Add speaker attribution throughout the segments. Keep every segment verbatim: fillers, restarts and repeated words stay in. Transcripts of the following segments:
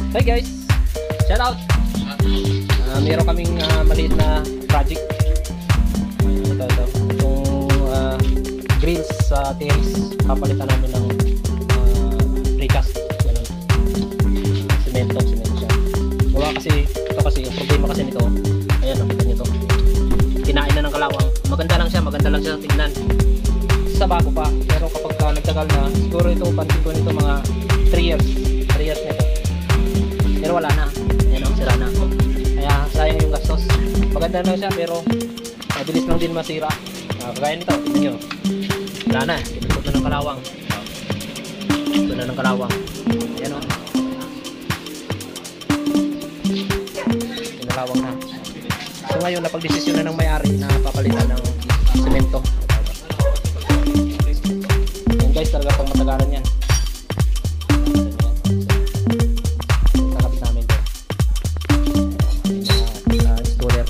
Speaker 1: Hi guys! Shout out! Uh, meron kaming uh, maliit na project. Ito, ito. Itong uh, grills sa terrace. Papalitan namin ng uh, precast. Ganun. Semento, semento siya. Gawa kasi, ito kasi, yung problema kasi nito. Ayan, nakita nyo ito. Kinain na ng kalawang. Maganda lang siya, maganda lang siya sa tignan. Sa bago pa. Pero kapag uh, nagtagal na, siguro ito, pansin ko nito mga three years. three years nito. Pero wala na. Ayan o, sira na. Kaya sayang yung gastos. Maganda na siya pero mabilis lang din masira. Uh, kagaya nito, tignan nyo. Wala na. Ito na ng kalawang. Ito na ng kalawang. Ayan o. Kinalawang na. So ngayon, napag-desisyon na ng may-ari na papalitan ng semento. Yan guys, talaga pang matagalan yan. Nakabit namin doon. Uh, installer.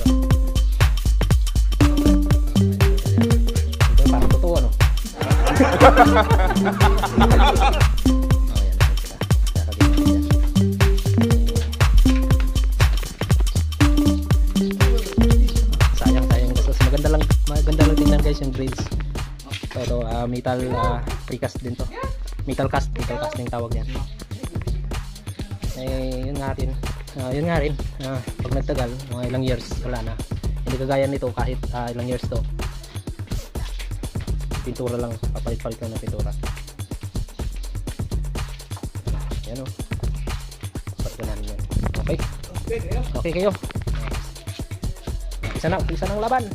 Speaker 1: Ito parang totoo, no? Yung grills. So, ito, uh, metal uh, precast din to. Metal cast, metal casting tawag yan. Eh, yun nga rin. Uh, yun nga rin. Uh, pag nagtagal, mga ilang years, wala na. Hindi kagaya nito kahit uh, ilang years to. Pintura lang, papalit-palit lang ng pintura. Yan o. Palit ko namin yan. Okay? Okay kayo. Isa na, isa ng laban.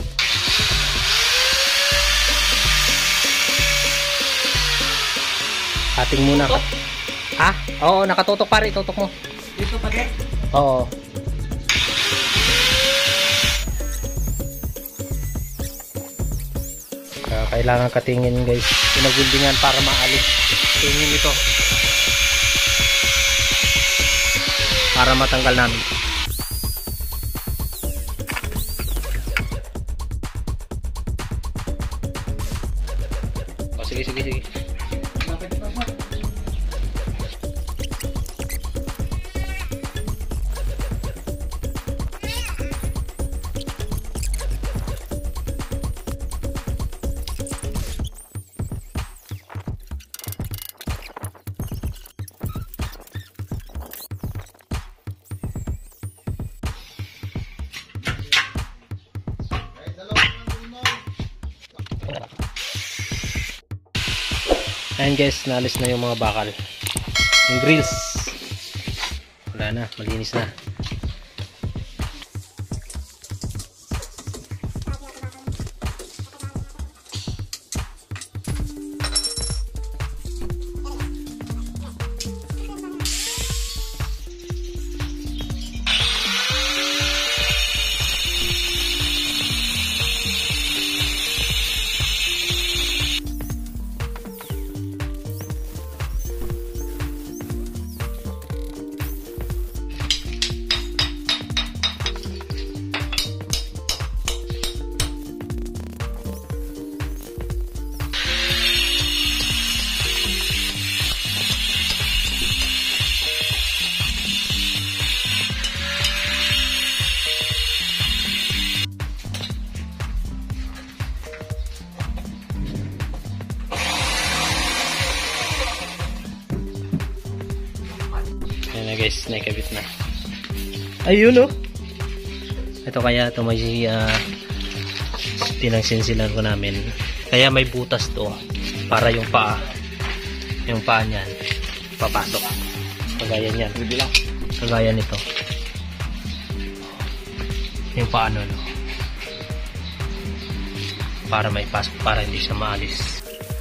Speaker 1: Ating muna. Ah, oo, nakatutok pare, tutok mo.
Speaker 2: Dito pa din?
Speaker 1: Oo. Uh, kailangan katingin guys. Pinagbildingan para maalis. Tingin ito. Para matanggal namin. Oh, sige, sige, sige. Ayan guys, naalis na yung mga bakal. Yung grills wala na, malinis na. Ayan na guys, naikabit na. Ayun o. Ito kaya ito may uh, pinagsinsilan ko namin. Kaya may butas to para yung paa, yung paa niyan papasok. Kagaya niyan. Kagaya nito. Yung paa nun. Para may pasok, para hindi siya maalis.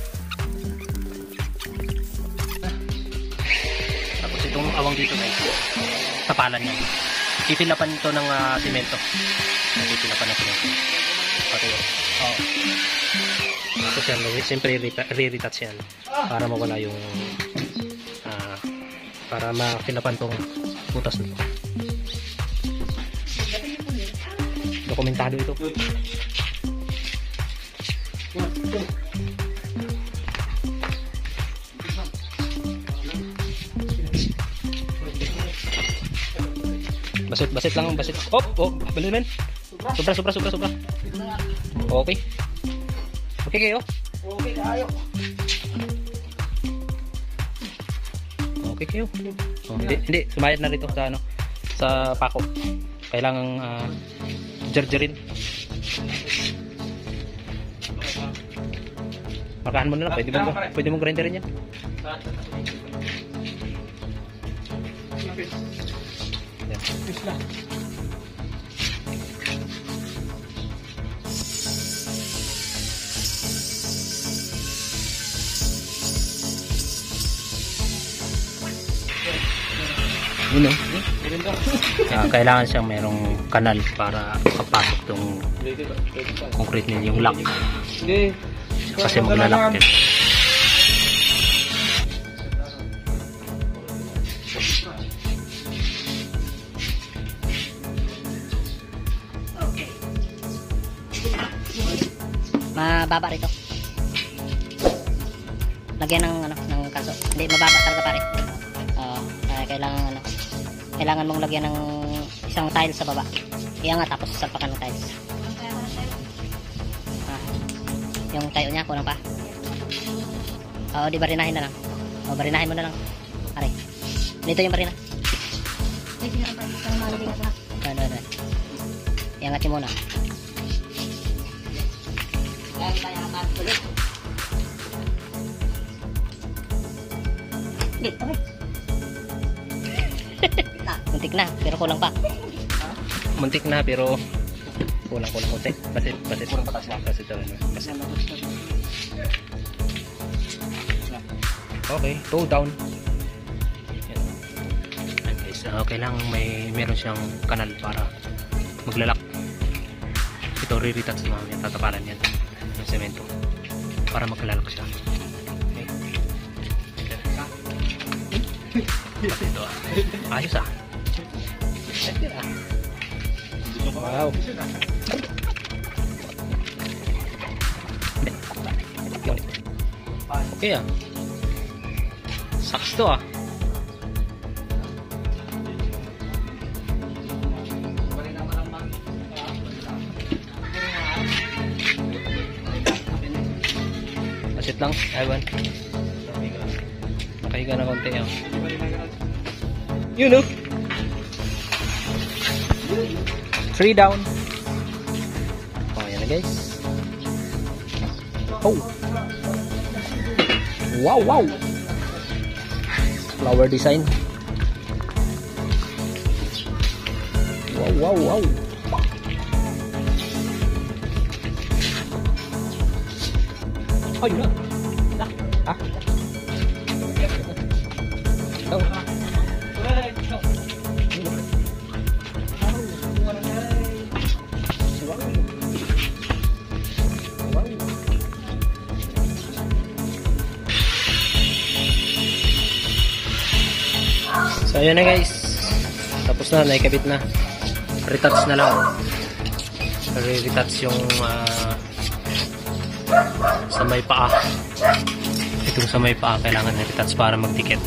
Speaker 1: Itong awang dito guys, tapalan niya. Pipilapan ito ng uh, simento. Pipilapan ng simento. Pati yun. Oo. Tapos yan, siyempre re-retouch yan. Para mawala yung uh, para makilapan tong butas nito. Dokumentado ito. Basit, basit lang, basit. Oh, oh, balon men. Sobra, sobra, sobra, sobra. Okay. Okay kayo?
Speaker 2: Okay kayo.
Speaker 1: Okay kayo. Oh, hindi, hindi, sumayad na rito sa ano, sa pako. Kailangan uh, jarjarin. Markahan mo na lang, pwede mo, pwede mo grinderin yan.
Speaker 2: Fish lang.
Speaker 1: Yun o. Uh, kailangan siyang merong kanal para makapasok tong concrete niya, yung lock.
Speaker 2: Hindi.
Speaker 1: Kasi maglalak din.
Speaker 3: Mababa rito. Lagyan ng ano, ng kalso. Hindi mababa talaga pare. Uh, uh, kailangan ano, kailangan mong lagyan ng isang tile sa baba. Iangat tapos salpakan ng tiles. Ah, yung tayo niya kulang pa. Oo, di barinahin na lang. O, barinahin mo na lang. Pare. Dito yung barina. Ano, ano. Iangat niyo muna. Muntik na, pero kulang pa.
Speaker 1: Muntik na, pero kulang-kulang konti. Basit, basit. Basit daw. Basit. Okay, go down. Yan. Yan guys, uh, kailangan may meron siyang kanal para maglalak. Ito, re-retouch na mamaya. Tatapalan yan. Yung semento. Para maglalak siya. Okay. Ito ah. Ayos ah. Wow. Okay ah. Saks to ah. Basit lang, Ivan. Nakahiga na konti ah. You know. Three down. Oh, yan na guys. Oh. Wow, wow. Flower design. Wow, wow, wow. Oh, yun na. Ah. Oh. So ayan na guys, tapos na, naikabit na, retouch na lang, retouch yung uh, sa may paa, itong sa may paa kailangan na retouch para magdikit.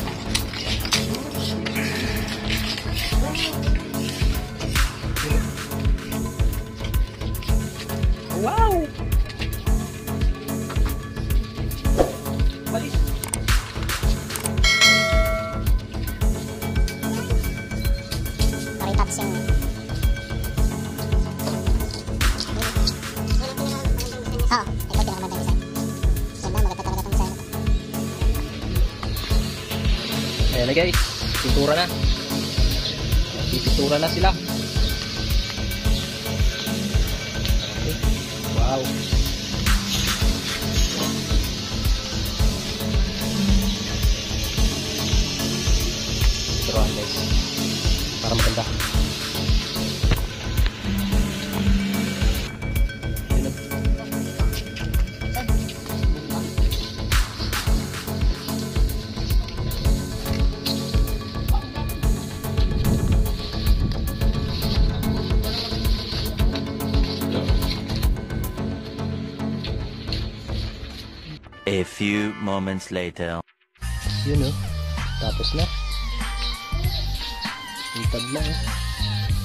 Speaker 1: Wow! Ayan na guys, pintura na. Pintura na sila. Okay. Wow. Pinturan guys. Para maganda.
Speaker 4: A few moments later.
Speaker 1: Yun o. Tapos na. Hintad na eh.